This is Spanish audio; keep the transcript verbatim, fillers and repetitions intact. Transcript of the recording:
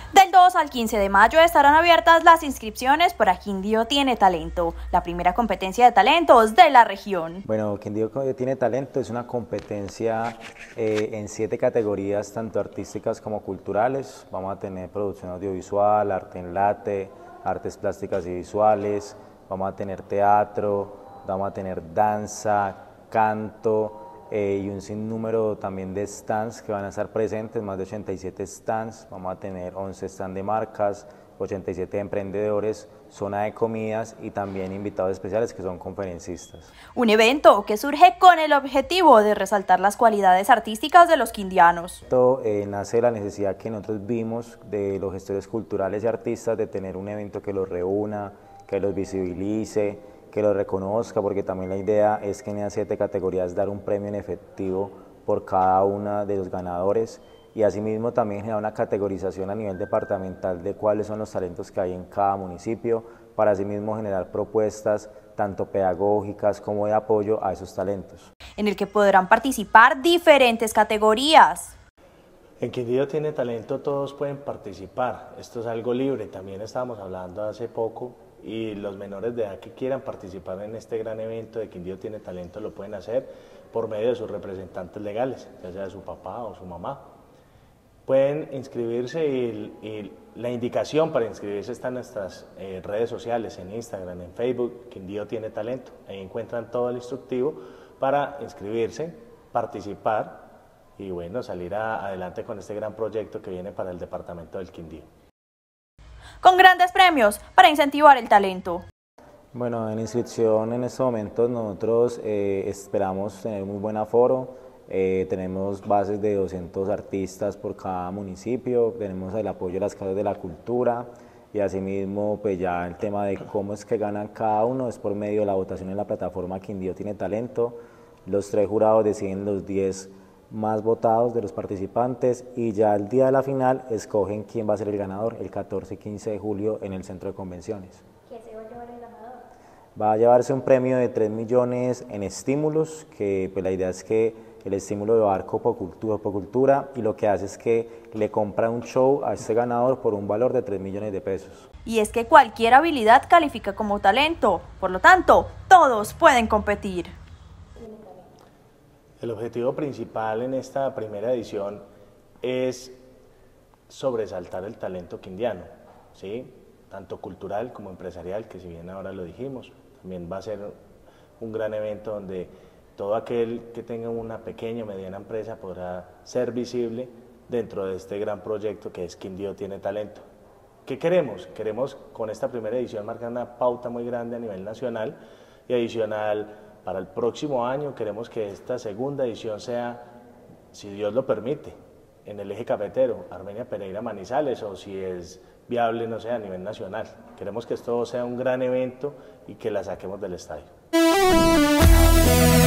Del dos al quince de mayo estarán abiertas las inscripciones para Quindío Tiene Talento, la primera competencia de talentos de la región. Bueno, Quindío Tiene Talento es una competencia eh, en siete categorías, tanto artísticas como culturales. Vamos a tener producción audiovisual, arte en late, artes plásticas y visuales, vamos a tener teatro, vamos a tener danza, canto, Eh, y un sinnúmero también de stands que van a estar presentes, más de ochenta y siete stands, vamos a tener once stands de marcas, ochenta y siete de emprendedores, zona de comidas y también invitados especiales que son conferencistas. Un evento que surge con el objetivo de resaltar las cualidades artísticas de los quindianos. Esto eh, nace de la necesidad que nosotros vimos de los gestores culturales y artistas de tener un evento que los reúna, que los visibilice, que lo reconozca, porque también la idea es que en esas siete categorías dar un premio en efectivo por cada una de los ganadores y asimismo también generar una categorización a nivel departamental de cuáles son los talentos que hay en cada municipio, para asimismo generar propuestas tanto pedagógicas como de apoyo a esos talentos. En el que podrán participar diferentes categorías. En Quindío Tiene Talento todos pueden participar, esto es algo libre, también estábamos hablando hace poco y los menores de edad que quieran participar en este gran evento de Quindío Tiene Talento lo pueden hacer por medio de sus representantes legales, ya sea su papá o su mamá. Pueden inscribirse y, y la indicación para inscribirse está en nuestras eh, redes sociales, en Instagram, en Facebook, Quindío Tiene Talento. Ahí encuentran todo el instructivo para inscribirse, participar y bueno, salir a, adelante con este gran proyecto que viene para el departamento del Quindío. Con grandes premios para incentivar el talento. Bueno, en inscripción en estos momentos nosotros eh, esperamos tener muy buen aforo, eh, tenemos bases de doscientos artistas por cada municipio, tenemos el apoyo de las casas de la cultura y asimismo pues ya el tema de cómo es que ganan cada uno es por medio de la votación en la plataforma Quindío Tiene Talento. Los tres jurados deciden los diez más votados de los participantes y ya el día de la final escogen quién va a ser el ganador el catorce y quince de julio en el centro de convenciones. ¿Qué se va a llevar el ganador? Va a llevarse un premio de tres millones en estímulos, que pues la idea es que el estímulo va a dar copocultura, copocultura y lo que hace es que le compra un show a este ganador por un valor de tres millones de pesos. Y es que cualquier habilidad califica como talento, por lo tanto, todos pueden competir. El objetivo principal en esta primera edición es sobresaltar el talento quindiano, ¿sí? Tanto cultural como empresarial, que si bien ahora lo dijimos, también va a ser un gran evento donde todo aquel que tenga una pequeña o mediana empresa podrá ser visible dentro de este gran proyecto que es Quindío Tiene Talento. ¿Qué queremos? Queremos con esta primera edición marcar una pauta muy grande a nivel nacional y adicional. Para el próximo año queremos que esta segunda edición sea, si Dios lo permite, en el eje cafetero, Armenia, Pereira, Manizales, o si es viable, no sé, a nivel nacional. Queremos que esto sea un gran evento y que la saquemos del estadio.